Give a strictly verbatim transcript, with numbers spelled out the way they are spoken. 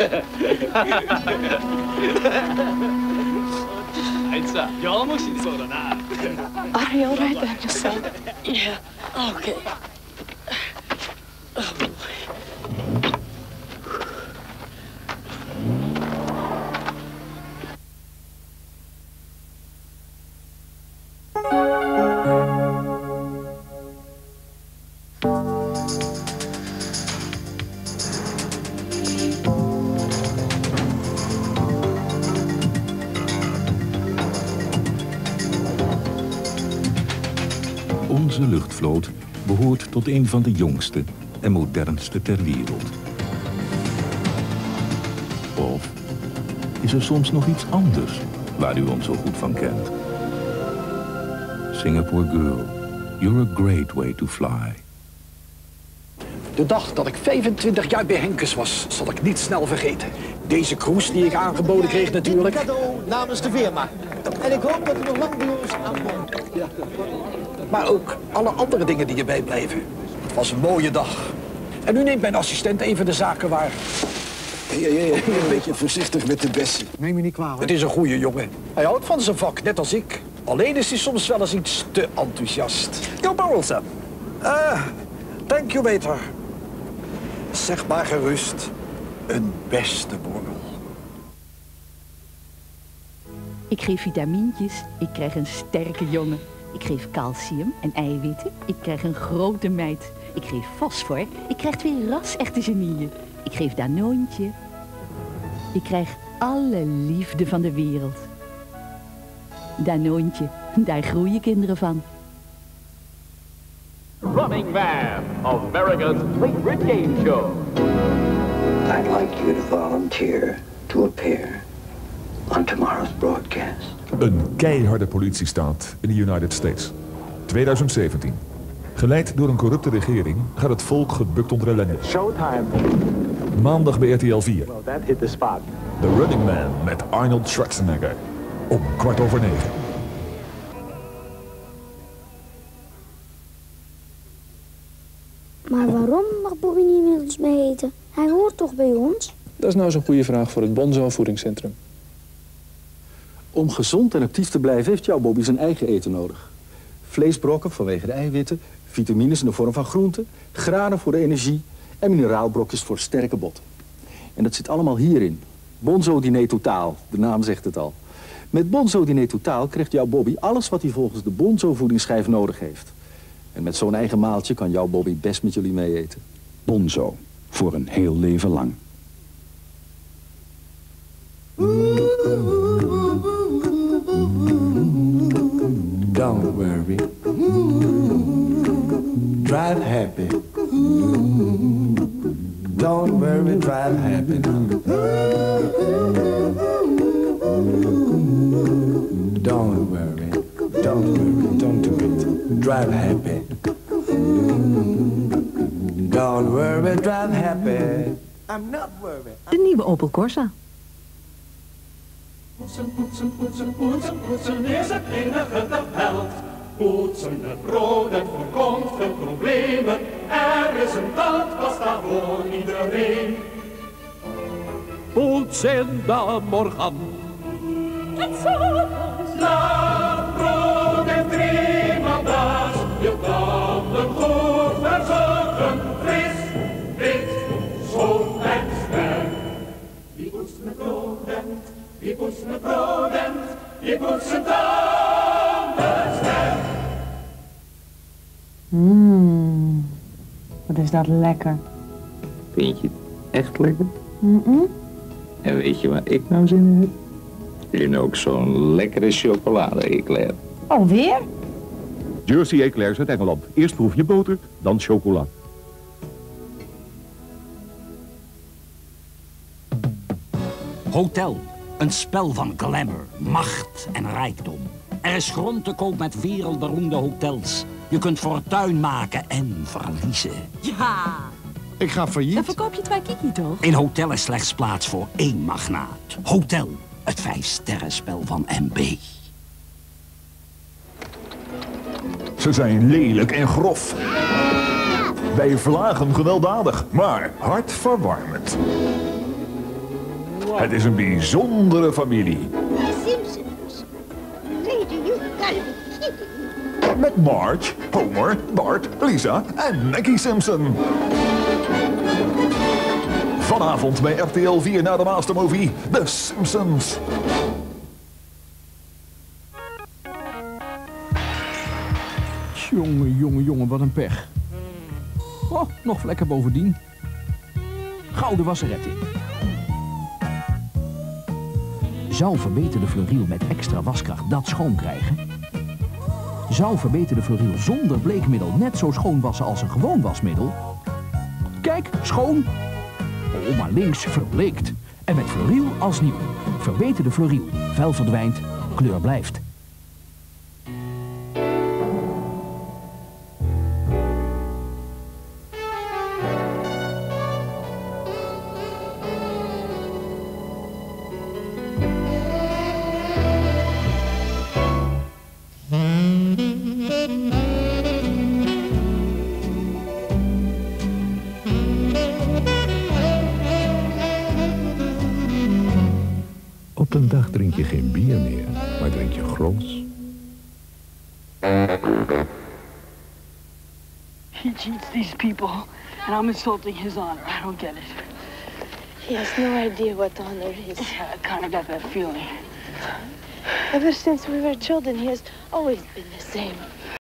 Are you all right then, your son? Yeah, okay. Oh, boy. Onze luchtvloot behoort tot een van de jongste en modernste ter wereld. Of is er soms nog iets anders waar u ons zo goed van kent? Singapore Girl, you're a great way to fly. De dag dat ik vijfentwintig jaar bij Henkes was, zal ik niet snel vergeten. Deze cruise die ik aangeboden kreeg natuurlijk. Een cadeau namens de firma. En ik hoop dat u nog lang bij ons aankomt. Ja. Maar ook alle andere dingen die erbij blijven. Het was een mooie dag. En nu neemt mijn assistent even de zaken waar. Hey, hey, hey, een beetje voorzichtig met de Bessie. Neem me niet kwalijk. Het is een goede jongen. Hij houdt van zijn vak, net als ik. Alleen is hij soms wel eens iets te enthousiast. Your barrel, sir. Ah, thank you, waiter. Zeg maar gerust, een beste borrel. Ik geef vitamintjes, ik krijg een sterke jongen. Ik geef calcium en eiwitten, ik krijg een grote meid. Ik geef fosfor, ik krijg twee ras-echte genieën. Ik geef Danoontje. Ik krijg alle liefde van de wereld. Danoontje, daar groeien kinderen van. Running Man, America's favorite game show. I'd like you to volunteer to appear on tomorrow's broadcast. Een keiharde politiestaat in de United States. twintig zeventien. Geleid door een corrupte regering gaat het volk gebukt onder ellende. Showtime. Maandag bij R T L vier. Well, that hit the spot. The Running Man met Arnold Schwarzenegger. Om kwart over negen. Maar waarom mag Bobby niet met ons mee eten? Hij hoort toch bij ons? Dat is nou zo'n goede vraag voor het Bonzo Voedingscentrum. Om gezond en actief te blijven heeft jouw Bobby zijn eigen eten nodig. Vleesbrokken vanwege de eiwitten, vitamines in de vorm van groenten, granen voor de energie en mineraalbrokjes voor sterke botten. En dat zit allemaal hierin. Bonzo Diner Totaal, de naam zegt het al. Met Bonzo Diner Totaal krijgt jouw Bobby alles wat hij volgens de Bonzo voedingsschijf nodig heeft. En met zo'n eigen maaltje kan jouw Bobby best met jullie mee eten. Bonzo, voor een heel leven lang. Don't worry. Drive happy. Don't worry, drive happy now. Don't worry, don't worry, don't do it. Drive happy. Don't worry, drive happy. I'm not worried. De nieuwe Opel Corsa. Poetsen, poetsen, poetsen, poetsen, poetsen is het enige dat helpt. Poetsen het brood, het voorkomt veel problemen. Er is een tandpasta voor iedereen. Poets in de morgen. Laat brood en driemaal daas. Je tanden goed verzorgen. Fris, wit, schoon en sterk. Wie poetst met brood en wie poetst met brood en wie poetst zijn tanden sterk. Mmm, wat is dat lekker. Vind je het echt lekker? Mm-mm. En weet je waar ik nou zin in heb? In ook zo'n lekkere chocolade-eclair. Alweer? Jersey eclairs uit Engeland. Eerst proef je boter, dan chocola. Hotel. Een spel van glamour, macht en rijkdom. Er is grond te koop met wereldberoemde hotels. Je kunt fortuin maken en verliezen. Ja. Ik ga failliet. Dan verkoop je twee kiki toch? In Hotel is slechts plaats voor één magnaat. Hotel, het vijfsterrenspel van M B. Ze zijn lelijk en grof. Wij verlagen gewelddadig, maar hartverwarmend. Het is een bijzondere familie. Simpsons. Lady, you gotta be kidding. Met Marge, Homer, Bart, Lisa en Maggie Simpson. Vanavond bij R T L vier naar de Mastermovie, The Simpsons. Jongen, jongen, jongen, wat een pech. Oh, nog vlekken bovendien. Gouden wasseret in. Zou verbeterde Fleuriel met extra waskracht dat schoon krijgen? Zou verbeterde Fleuriel zonder bleekmiddel net zo schoon wassen als een gewoon wasmiddel? Kijk, schoon. Oh, maar links verbleekt. En met Fleuriel als nieuw. Verbeterde Fleuriel. Vuil verdwijnt, kleur blijft. Op een dag drink je geen bier meer, maar drink je gros. He cheats these people, and I'm insulting his honor. I don't get it. He has no idea what honor is. I kind of got that feeling. Ever since we were children, he has always been the same.